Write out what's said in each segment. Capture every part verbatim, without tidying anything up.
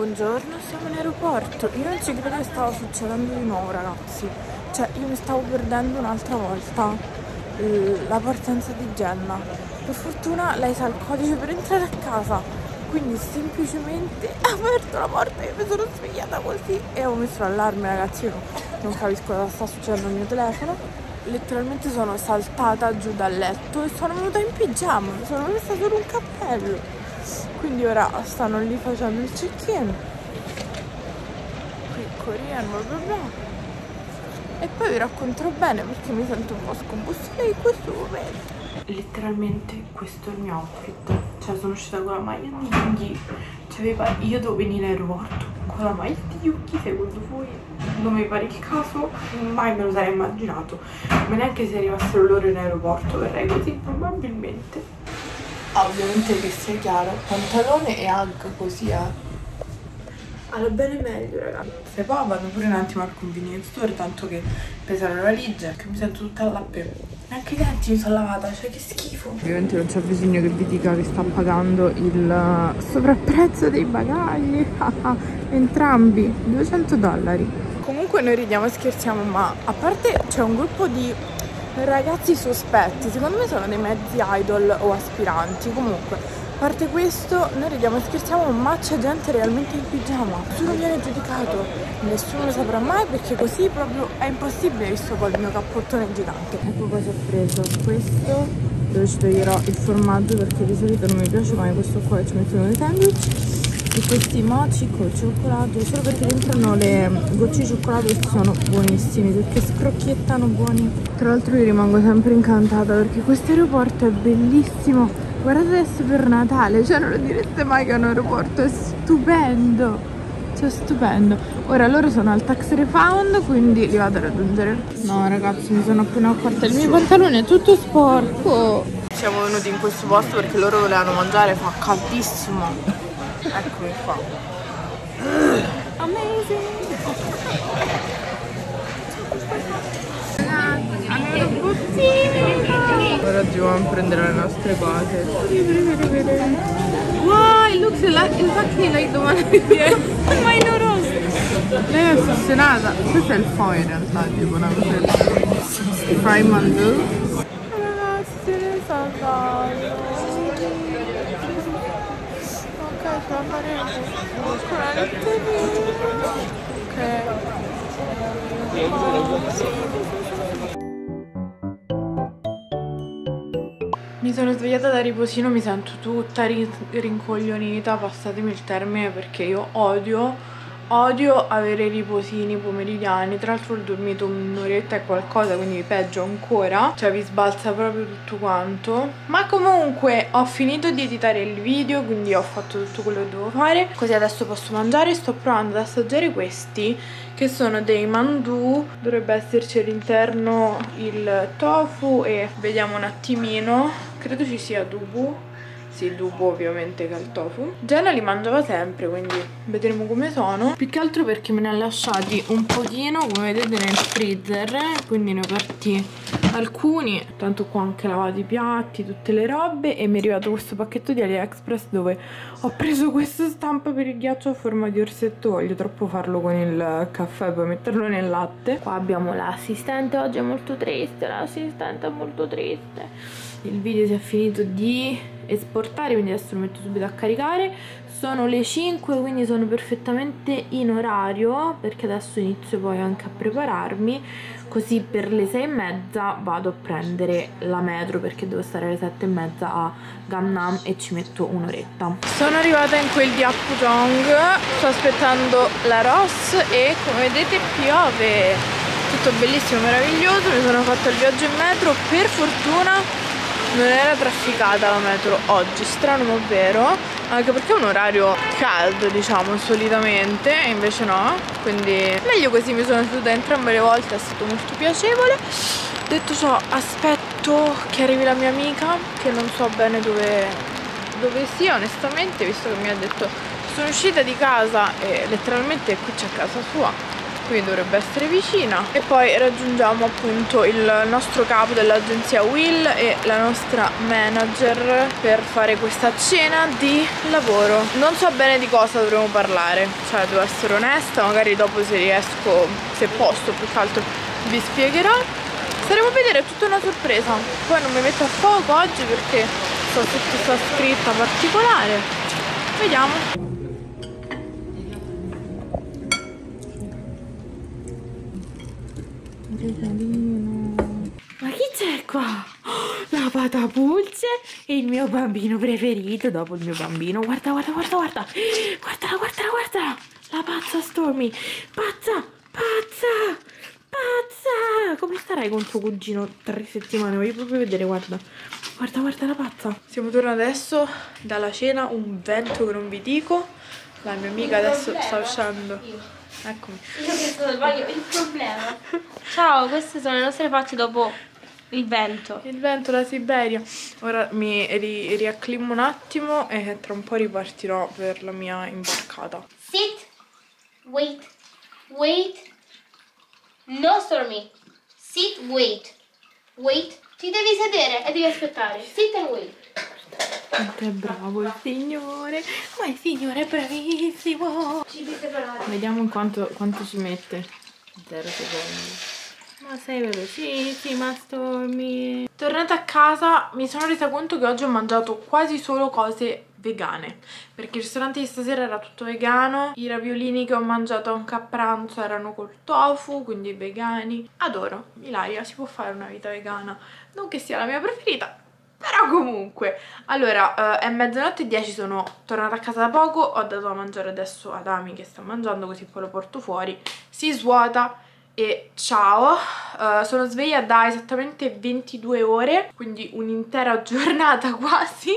buongiorno, siamo in aeroporto. Io non ci credo che stava succedendo di nuovo, ragazzi. Cioè, io mi stavo perdendo un'altra volta la partenza di Jenna. Per fortuna lei sa il codice per entrare a casa, quindi semplicemente ha aperto la porta e io mi sono svegliata così e ho messo l'allarme, ragazzi. Io non capisco cosa sta succedendo al mio telefono. Letteralmente sono saltata giù dal letto e sono venuta in pigiama, sono messa solo un cappello. Quindi ora stanno lì facendo il check-in, qui Korean, bla bla bla. E poi vi racconterò bene perché mi sento un po' scombussolata in questo momento. Letteralmente questo è il mio outfit. Cioè sono uscita con la maglia di Yuki. Cioè io devo venire in aeroporto con la maglia di Yuki, secondo voi non mi pare il caso? Mai me lo sarei immaginato. Ma neanche se arrivassero loro in aeroporto verrei così probabilmente. Ovviamente che sia chiaro, pantalone e hug così eh. Alla bene meglio, ragazzi. E poi vado pure un attimo al convenience store, tanto che pesa la valigia, che mi sento tutta all'appello. Neanche i denti mi sono lavata, cioè che schifo. Ovviamente non c'è bisogno che vi dica che sta pagando il sovrapprezzo dei bagagli. Entrambi, duecento dollari. Comunque noi ridiamo e scherziamo, ma a parte c'è un gruppo di ragazzi sospetti, secondo me sono dei mezzi idol o aspiranti. Comunque, a parte questo, noi ridiamo e scherziamo, ma c'è gente realmente in pigiama. Nessuno viene giudicato, nessuno lo saprà mai perché così proprio è impossibile, visto poi il mio cappottone gigante. Ecco cosa ho preso, questo dove ci toglierò il formaggio perché di solito non mi piace mai questo qua che ci mettono nei sandwich. E questi mochi col cioccolato, solo perché dentro hanno le gocce di cioccolato che sono buonissimi, perché scrocchiettano buoni. Tra l'altro io rimango sempre incantata perché questo aeroporto è bellissimo. Guardate adesso per Natale, cioè non lo direste mai che è un aeroporto, è stupendo, cioè stupendo. Ora loro sono al tax refund, quindi li vado a raggiungere. No ragazzi, mi sono appena accorta, il mio pantalone è tutto sporco. Siamo venuti in questo posto perché loro volevano mangiare, fa caldissimo. Eccomi qua. Amazing. Ora oggi vamo a prendere le nostre cose. Wow, it looks like, exactly like the one I did. My noodles. Lei è ossessionata. Questo è il pho in realtà, tipo una cosa. Fry mandu. Ragazzi, ne sa tanto. Mi sono svegliata da riposino, mi sento tutta rincoglionita, passatemi il termine, perché io odio Odio avere riposini pomeridiani. Tra l'altro ho dormito un'oretta e qualcosa, quindi peggio ancora, cioè vi sbalza proprio tutto quanto. Ma comunque ho finito di editare il video, quindi ho fatto tutto quello che dovevo fare, così adesso posso mangiare. Sto provando ad assaggiare questi, che sono dei mandu. Dovrebbe esserci all'interno il tofu e vediamo un attimino, credo ci sia dubu. Sì, il dubu ovviamente, che è il tofu. Jenna li mangiava sempre, quindi vedremo come sono. Più che altro perché me ne ha lasciati un pochino, come vedete, nel freezer, quindi ne ho aperti alcuni. Tanto qua ho anche lavato i piatti, tutte le robe. E mi è arrivato questo pacchetto di AliExpress dove ho preso questo stampo per il ghiaccio a forma di orsetto. Voglio troppo farlo con il caffè, poi metterlo nel latte. Qua abbiamo l'assistente, oggi è molto triste, l'assistente è molto triste. Il video si è finito di esportare, quindi adesso lo metto subito a caricare. Sono le cinque, quindi sono perfettamente in orario, perché adesso inizio poi anche a prepararmi, così per le sei e mezza vado a prendere la metro, perché devo stare alle sette e mezza a Gangnam e ci metto un'oretta. Sono arrivata in quel di Apgujeong, sto aspettando la Ross e come vedete piove. Tutto bellissimo, meraviglioso. Mi sono fatto il viaggio in metro, per fortuna non era trafficata la metro oggi, strano ma vero, anche perché è un orario caldo, diciamo, solitamente, e invece no, quindi meglio così. Mi sono seduta entrambe le volte, è stato molto piacevole. Detto ciò, aspetto che arrivi la mia amica, che non so bene dove, dove sia onestamente, visto che mi ha detto sono uscita di casa e letteralmente qui c'è casa sua. quindi dovrebbe essere vicina. E poi raggiungiamo appunto il nostro capo dell'agenzia Will e la nostra manager per fare questa cena di lavoro. Non so bene di cosa dovremo parlare, cioè devo essere onesta, magari dopo se riesco, se posso più che altro vi spiegherò. Staremo a vedere, è tutta una sorpresa. Poi non mi metto a fuoco oggi perché sto sotto questa scritta particolare. Vediamo. Ma chi c'è qua? Oh, la Patapulce, il mio bambino preferito dopo il mio bambino. Guarda, guarda, guarda, guarda. Guardala, guardala, guardala. La pazza Stormy. Pazza, pazza, pazza. Come starai con tuo cugino tre settimane? Voglio proprio vedere, guarda. Guarda, guarda la pazza. Siamo tornati adesso dalla cena, un vento che non vi dico. La mia amica adesso sta uscendo. Eccomi. Io che sono il problema. Ciao, queste sono le nostre facce dopo il vento. Il vento, la Siberia. Ora mi ri riacclimo un attimo e tra un po' ripartirò per la mia imbarcata. Sit, wait, wait. No, Stormy. Sit, wait. Wait. Ti devi sedere e devi aspettare. Sit and wait. Quanto è bravo il signore. Ma il signore è bravissimo. Ci devi separare. Vediamo quanto, quanto ci mette. Zero secondi. Ma sei velocissima, Stormy. Tornata a casa mi sono resa conto che oggi ho mangiato quasi solo cose vegane, perché il ristorante di stasera era tutto vegano. I raviolini che ho mangiato anche a pranzo erano col tofu, quindi vegani. Adoro, Ilaria, si può fare una vita vegana. Non che sia la mia preferita, però comunque. Allora, eh, è mezzanotte e dieci, sono tornata a casa da poco. Ho dato da mangiare adesso ad Ami che sta mangiando, così poi lo porto fuori, si svuota e ciao. uh, Sono sveglia da esattamente ventidue ore, quindi un'intera giornata quasi.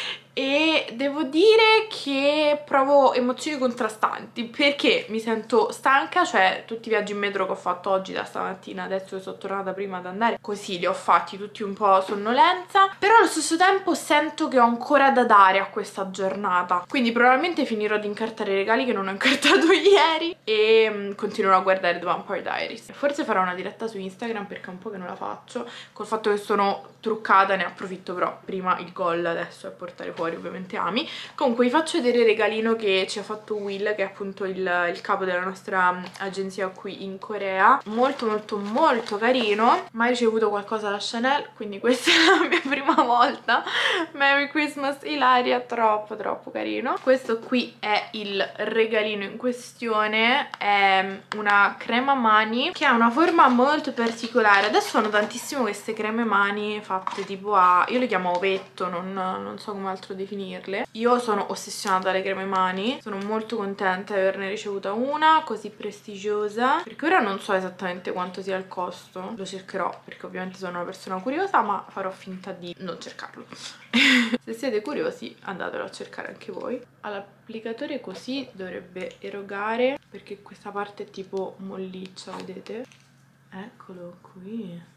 E devo dire che provo emozioni contrastanti, perché mi sento stanca, cioè tutti i viaggi in metro che ho fatto oggi da stamattina, adesso che sono tornata prima ad andare, così li ho fatti tutti un po' sonnolenza, però allo stesso tempo sento che ho ancora da dare a questa giornata, quindi probabilmente finirò di incartare i regali che non ho incartato ieri e um, continuerò a guardare The Vampire Diaries. Forse farò una diretta su Instagram perché è un po' che non la faccio, col fatto che sono truccata ne approfitto, però prima il goal adesso è portare fuori ovviamente Ami. Comunque vi faccio vedere il regalino che ci ha fatto Will, che è appunto il, il capo della nostra agenzia qui in Corea. Molto molto molto carino. Mai ricevuto qualcosa da Chanel, quindi questa è la mia prima volta. Merry Christmas Ilaria, troppo troppo carino. Questo qui è il regalino in questione, è una crema mani che ha una forma molto particolare. Adesso sono tantissimo queste creme mani fatte tipo a, io le chiamo ovetto, non, non so come altro definirle. Io sono ossessionata dalle creme mani, sono molto contenta di averne ricevuta una così prestigiosa, perché ora non so esattamente quanto sia il costo, lo cercherò perché ovviamente sono una persona curiosa, ma farò finta di non cercarlo. Se siete curiosi andatelo a cercare anche voi. All'applicatore così dovrebbe erogare, perché questa parte è tipo molliccia, vedete? Eccolo qui.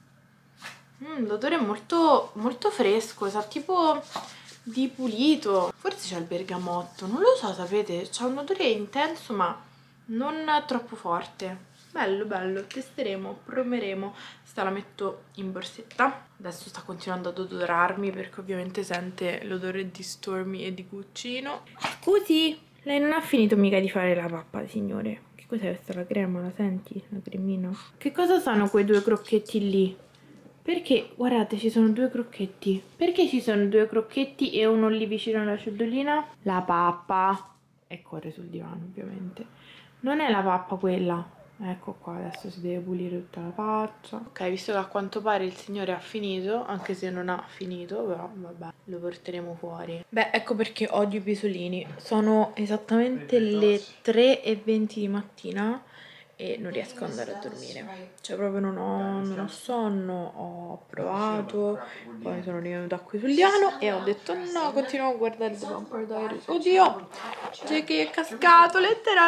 Mm, l'odore è molto, molto fresco, sa tipo di pulito. Forse c'è il bergamotto, non lo so, sapete? C'ha un odore intenso ma non troppo forte. Bello, bello, testeremo, proveremo. Questa la metto in borsetta. Adesso sta continuando ad odorarmi perché ovviamente sente l'odore di Stormy e di Guccino. Scusi, lei non ha finito mica di fare la pappa, signore? Che cos'è questa, la crema? La senti? La cremina? Che cosa sono quei due crocchetti lì? Perché, guardate, ci sono due crocchetti. Perché ci sono due crocchetti e uno lì vicino alla ciondolina? La pappa. E corre sul divano, ovviamente. Non è la pappa quella. Ecco qua, adesso si deve pulire tutta la faccia. Ok, visto che a quanto pare il signore ha finito, anche se non ha finito, però vabbè, lo porteremo fuori. Beh, ecco perché odio i pisolini. Sono esattamente le tre e venti di mattina e non riesco ad andare a dormire, cioè proprio non ho, non ho sonno. Ho provato, poi mi sono rivenuta qui sul divano e ho detto no, continuo a guardare The Vampire Diaries. Oddio, c'è che è cascato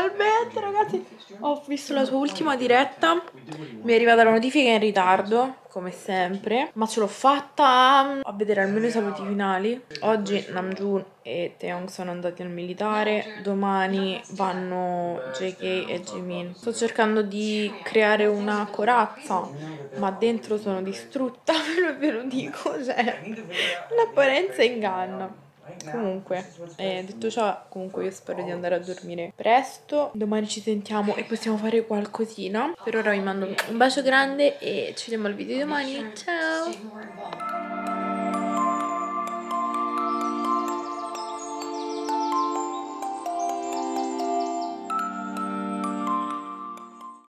letteralmente, ragazzi. Ho visto la sua ultima diretta, mi è arrivata la notifica in ritardo, come sempre, ma ce l'ho fatta a vedere almeno i saluti finali. Oggi Namjoon e Taeyong sono andati al militare, domani vanno J K e Jimin. Sto cercando di creare una corazza, ma dentro sono distrutta, ve lo dico, cioè l'apparenza inganna. Comunque, eh, detto ciò, comunque io spero di andare a dormire presto. Domani ci sentiamo e possiamo fare qualcosina. Per ora vi mando un bacio grande e ci vediamo al video di domani. Ciao!